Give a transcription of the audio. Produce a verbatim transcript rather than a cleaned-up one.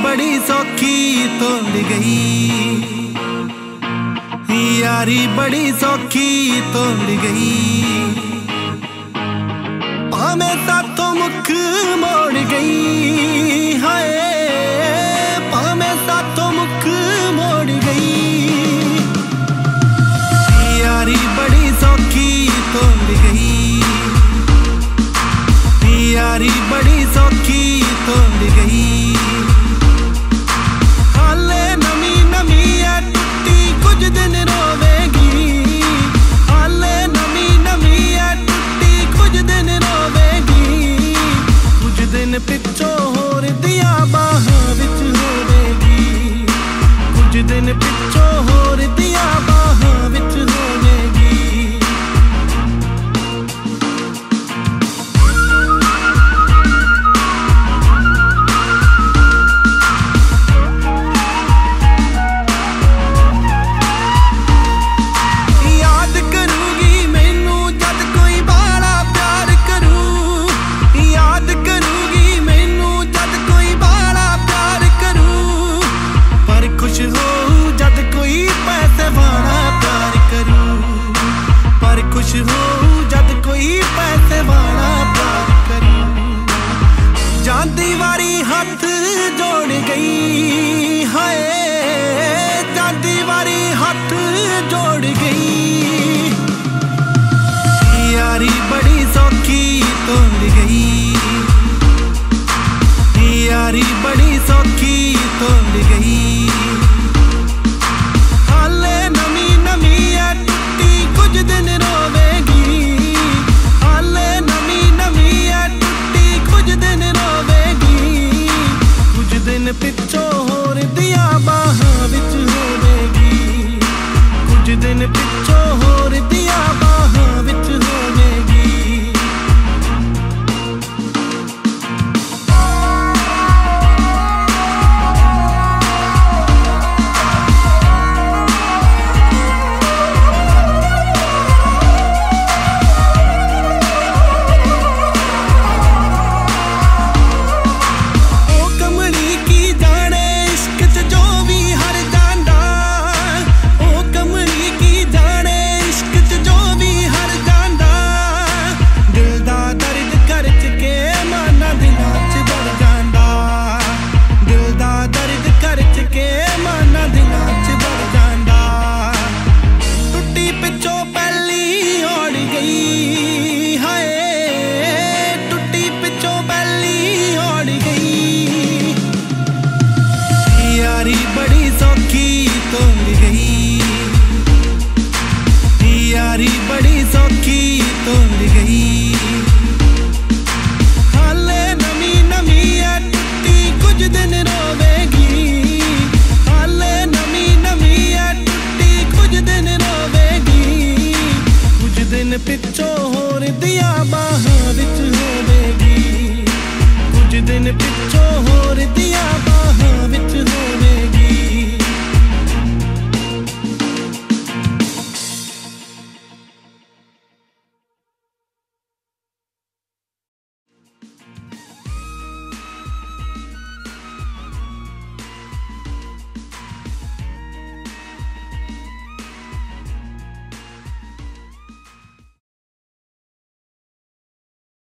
बड़ी सौखी तोड़ गई, यारी बड़ी सौखी तोड़ गई। भावे साथों मुख मोड़ गई, हाय भावे साथों मुख मोड़ गई। यारी बड़ी सौखी तोड़ गई, यारी बड़ी सौखी तोड़ गई। हाले नमी नमी है टुट्टी कुछ दिन रोवेगी, हाले नमी नमी है टुट्टी कुछ दिन रोवेगी। कुछ दिन पिछो होर दिया बाहां विच होवेगी, कुछ दिन पिछो